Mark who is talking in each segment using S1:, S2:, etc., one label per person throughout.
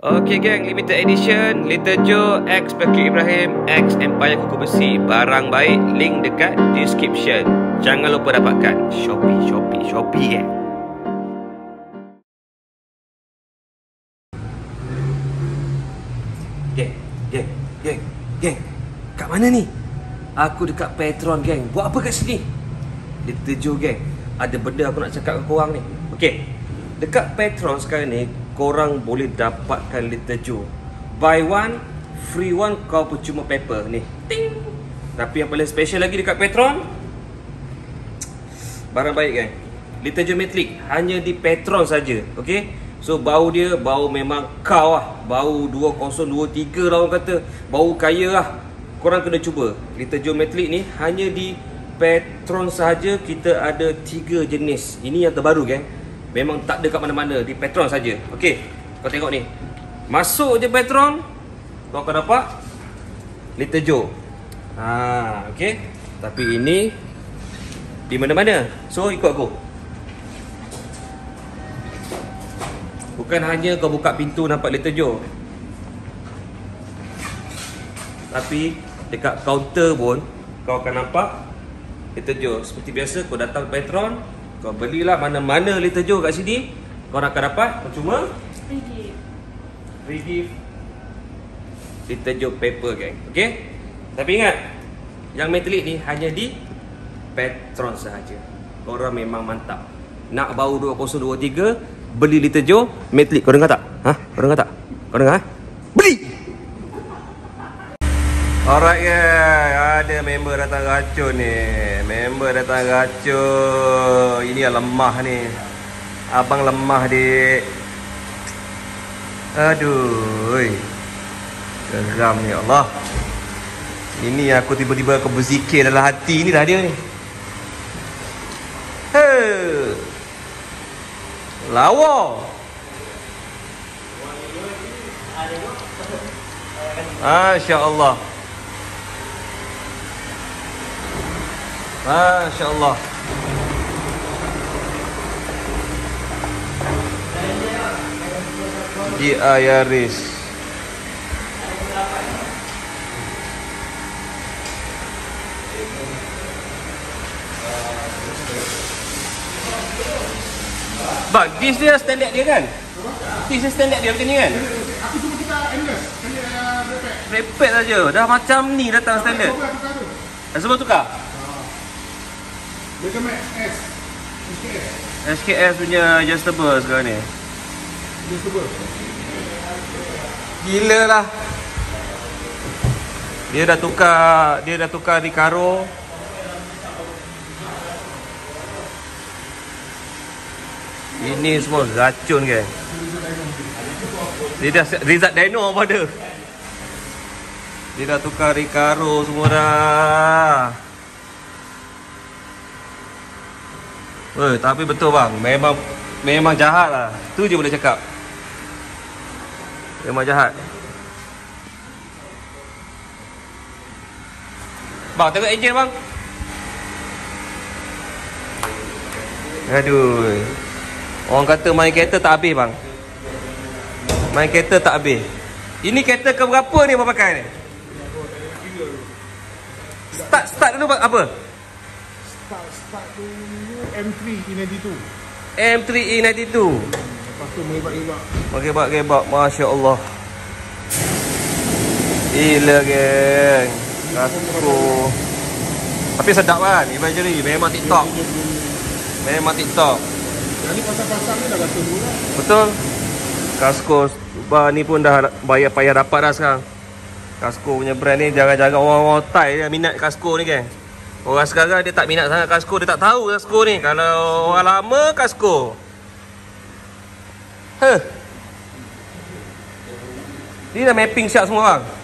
S1: Okay geng, limited edition Little Joe X Bakir Ibrahim X Empire Kuku Besi. Barang baik, link dekat description. Jangan lupa dapatkan. Shopee geng. Geng, kat mana ni? Aku dekat Petron geng. Buat apa kat sini? Little Joe geng, ada benda aku nak cakap dengan korang ni. Okay, dekat Petron sekarang ni korang boleh dapatkan Little Joe buy one free one, kau percuma paper ni. Ting. Tapi yang paling special lagi dekat Petron, barang baik kan, Little Joe Metallic hanya di Petron saja. Okay, so bau dia bau memang kau lah, bau 2023 lah orang kata, bau kaya lah. Korang kena cuba Little Joe Metallic ni, hanya di Petron saja. Kita ada 3 jenis. Ini yang terbaru geng, memang tak ada kat mana-mana, di Petron saja. Okey, kau tengok ni. Masuk je Petron, kau akan dapat Little Joe. Okey. Tapi ini di mana-mana. So ikut aku. Bukan hanya kau buka pintu nampak Little Joe, tapi dekat kaunter pun kau akan nampak Little Joe. Seperti biasa, kau datang Petron, kau belilah mana-mana Little Joe kat sini, kau akan dapat percuma free gift Little Joe paper geng. Okey? Tapi ingat, yang metallic ni hanya di Petron sahaja. Korang memang mantap. Nak bau 2023, beli Little Joe metallic. Kau dengar tak? Kau dengar tak? Kau dengar? Beli! Alright geng, ada member datang racun ni. Member datang racun. Ini yang lemah ni. Abang lemah dik. Aduh, geram ni Allah. Ini aku tiba-tiba aku berzikir dalam hati ni dah dia ni. Lawa. Masya Allah. Masya Allah. Dia Yaris. Bang, this dia standard dia kan? This dia standard dia macam ni kan?
S2: Aku cuma kita endless,
S1: repet saja. Dah macam ni datang standard. Semua tukar?
S2: Mega Max S,
S1: SKS punya adjustable sekarang ni.
S2: adjustable.
S1: Gila lah. Dia dah tukar Recaro. Ini semua racun kan. Dia dah Rizat Dino apa ada. Dia dah tukar Recaro semua dah. Tapi betul bang, memang jahat lah. Tu je boleh cakap. Memang jahat. Bang, tengok enjin bang. Aduh. Orang kata main kereta tak habis bang. Main kereta tak habis. Ini kereta ke berapa ni abang pakai ni? Start dulu bang, apa?
S2: Start dulu M3 E92.
S1: M3 E92.
S2: Lepas tu merebak-rebak.
S1: Merebak-rebak, Masya Allah. Gila geng. Kasko. Tapi sedap kan, imaginary. Memang TikTok. Memang TikTok.
S2: Yang ni pasang-pasang ni dah rasa dulu lah.
S1: Betul. Kasko ni pun dah payah dapat dah sekarang. Kasko punya brand ni, jangan-jangan orang-orang Thai yang minat Kasko ni geng. Orang sekarang dia tak minat sangat Kasko, dia tak tahu Kasko ni. Kalau orang lama Kasko. Ni dah mapping shot semua bang.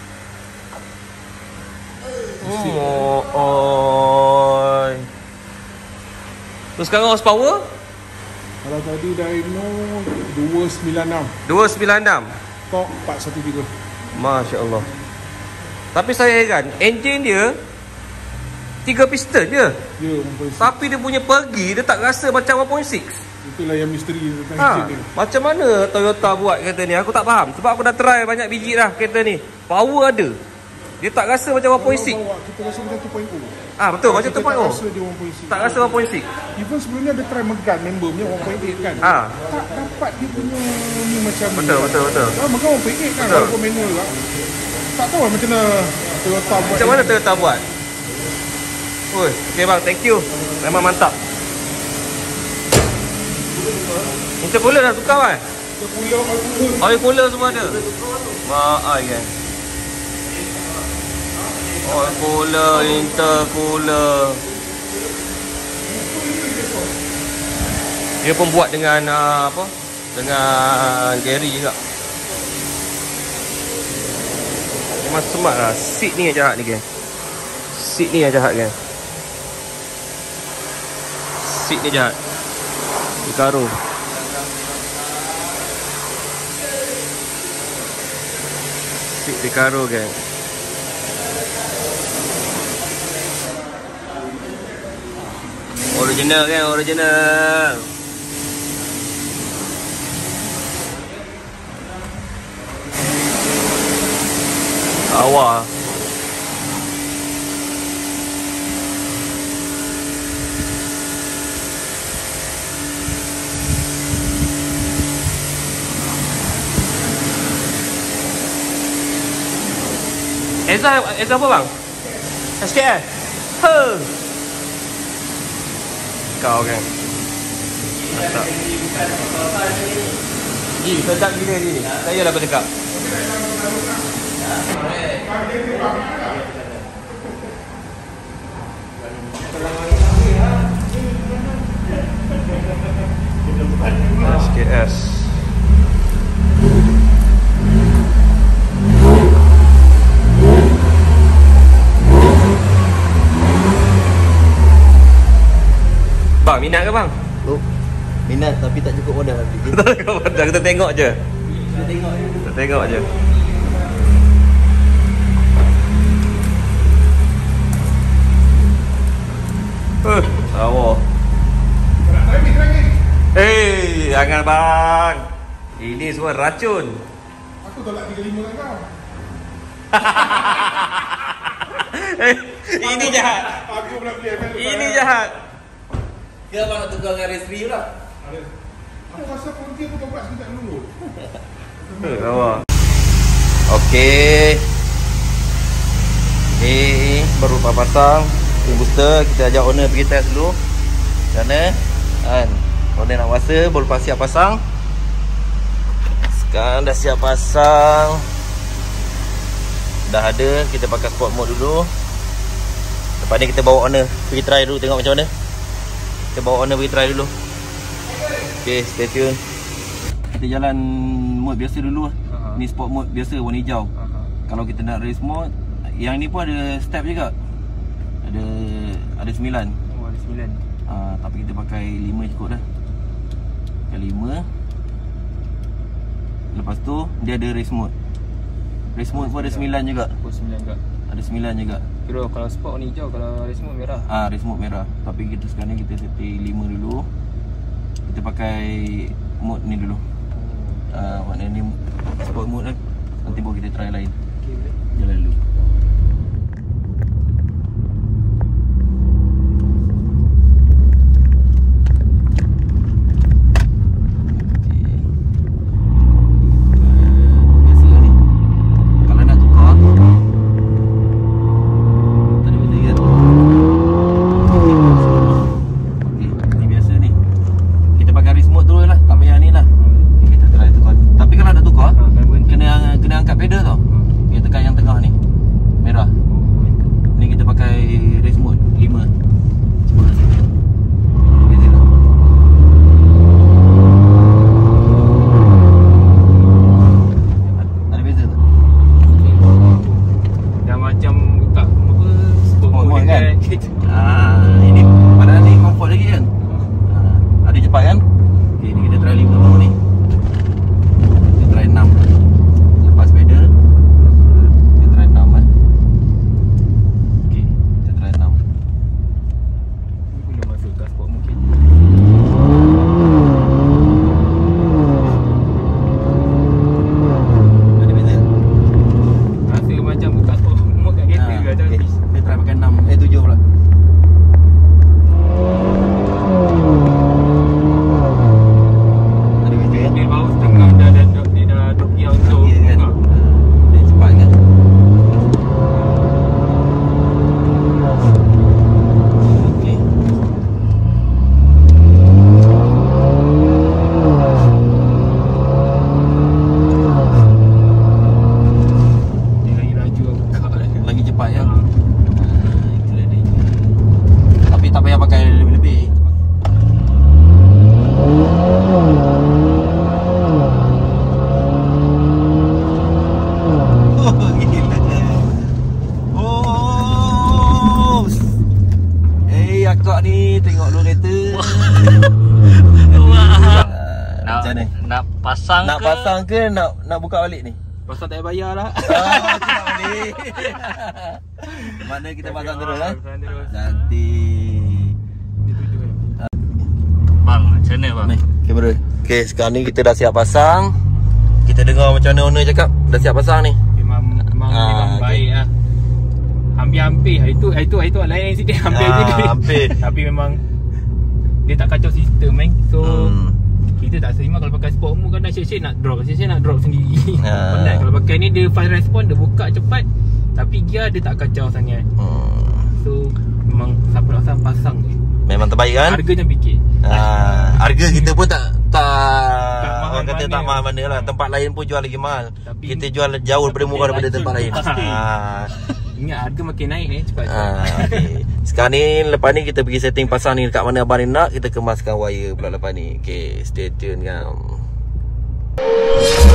S1: Terus sekarang horsepower?
S2: Kalau tadi dyno 296.
S1: 296.
S2: Torque 413.
S1: Masya Allah. Tapi saya heran, enjin dia 3 piston je.
S2: Ya, 1.6.
S1: Tapi dia punya pergi, dia tak rasa macam 1.6.
S2: Itulah yang misteri tentang
S1: Ha,
S2: engine ni.
S1: macam mana Toyota buat kereta ni? Aku tak faham. Sebab aku dah try banyak biji dah kereta ni. Power ada. Dia tak rasa macam 1.6.
S2: Kalau bawa, kita rasa macam 2.0.
S1: Ah, betul, macam
S2: Kita
S1: 2.0.
S2: tak rasa dia 1.6.
S1: Tak rasa 1.6.
S2: Even sebelum ni ada try Megane member punya 1.8 kan.
S1: Ah.
S2: Tak dapat dia punya ni macam ni.
S1: Betul.
S2: Megane 1.8 kan,
S1: Betul.
S2: walaupun manual lah. Tak tahu lah macam mana Toyota buat.
S1: Macam mana Toyota buat? Oi, okay bang, thank you. Memang mantap. Intercooler dah tukar kan? Oil cooler semua ada. Maaf kan. Oil cooler, intercooler. Dia pun buat dengan apa? Dengan Gary juga. Memang smart lah. Seat ni yang jahat ni kan. Seat ni yang jahat kan. Seat ni jahat. Recaro. Seat Recaro kan. Original kan, original. Awal. Eza apa bang? SKS? Kau kan? Mantap. Sedap gila ni. Saya lah bercakap. SKS. Bang, minat ke bang?
S3: Oh, minat tapi tak cukup modal.
S1: Kita tengok je.
S3: Kita tengok je.
S1: Kita tengok je. Awak. Jangan bang. Ini semua racun.
S2: Aku tolak 35 kan kau.
S1: Ini jahat.
S2: Aku pula beli ML.
S1: Ini jahat.
S3: Ke abang nak tukar dengan race free pula?
S2: Aku rasa Pontianak pun kau buat sekejap dulu.
S1: Awak. Okey. Ni baru lepas pasang spring booster. Kita ajak owner pergi test dulu. Macam mana? Kan? Owner nak kuasa, baru lepas siap pasang. Sekarang dah siap pasang. Dah ada, kita pakai sport mode dulu. Lepas ni kita bawa owner pergi try dulu, tengok macam mana. Kita bawa owner pergi try dulu. Okay, stay tune. Kita jalan mode biasa dulu. Ni sport mode biasa warna hijau. Kalau kita nak race mode, yang ni pun ada step juga. Ada 9.
S3: Oh, ada 9.
S1: Tapi kita pakai 5 cukup dah. Pakai 5. Lepas tu dia ada race mode. Race mode pun ada 9 juga.
S3: Oh, 9 juga.
S1: Ada 9 juga.
S3: Kira kalau sport ni hijau, kalau race mode merah.
S1: Race mode merah. Tapi kita sekarang ni kita setting 5 dulu. Kita pakai mode ni dulu. Maknanya ni sport mode kan. Nanti baru kita try lain.
S3: Okey, boleh.
S1: Jalan dulu. Kena angkat pedal tau. Kita tekan yang tengah ni.
S4: macam ni?
S5: Nak pasang
S4: Nak
S5: ke?
S4: pasang ke nak buka balik ni?
S3: Pasal tak payah bayar lah.
S4: Tak boleh. Mana kita pasang terus kan? Cantik.
S5: Bang, macam mana bang?
S4: Ni, kamera. Okey, sekarang ni kita dah siap pasang. Kita dengar macam mana owner cakap. Dah siap pasang ni.
S3: Memang baik lah. Hampir-hampir. Itu lain sikit.
S4: Hampir.
S3: Tapi memang dia tak kacau sistem So kita tak terima kalau pakai sport mu kadang shake-shake nak drop sendiri. Penat kalau pakai ni dia fast respond, dia buka cepat tapi gear dia tak kacau sangat. So memang siapa nak pasang je.
S4: Memang terbaik kan?
S3: Harganya fikir.
S4: Harga kita pun tak
S3: mahal
S4: orang kata
S3: mana.
S4: tak mahal mana lah. Tempat lain pun jual lagi mahal.
S3: Tapi
S4: kita jual jauh daripada murah daripada tempat lain.
S3: Ingat harga makin naik cepat.
S4: Okay. Sekarang ni lepas ni kita pergi setting pasang ni dekat mana abang ni nak. Kita kemaskan wire pula lepas ni. Okay, stay tune kan.